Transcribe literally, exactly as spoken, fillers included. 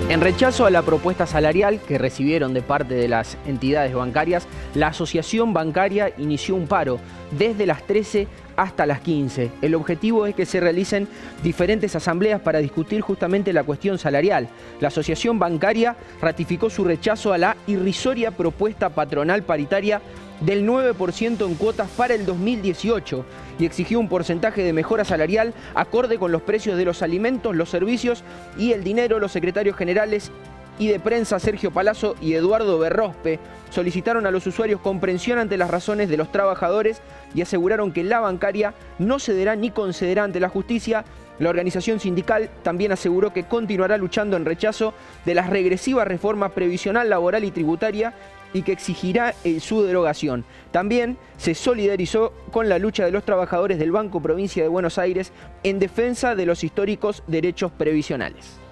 En rechazo a la propuesta salarial que recibieron de parte de las entidades bancarias, la Asociación Bancaria inició un paro desde las trece hasta las quince. El objetivo es que se realicen diferentes asambleas para discutir justamente la cuestión salarial. La Asociación Bancaria ratificó su rechazo a la irrisoria propuesta patronal paritaria del nueve por ciento en cuotas para el dos mil dieciocho y exigió un porcentaje de mejora salarial acorde con los precios de los alimentos, los servicios y el dinero. Los secretarios generales y de prensa Sergio Palazzo y Eduardo Berrospe solicitaron a los usuarios comprensión ante las razones de los trabajadores y aseguraron que la bancaria no cederá ni concederá ante la justicia. La organización sindical también aseguró que continuará luchando en rechazo de las regresivas reformas previsional, laboral y tributaria y que exigirá su derogación. También se solidarizó con la lucha de los trabajadores del Banco Provincia de Buenos Aires en defensa de los históricos derechos previsionales.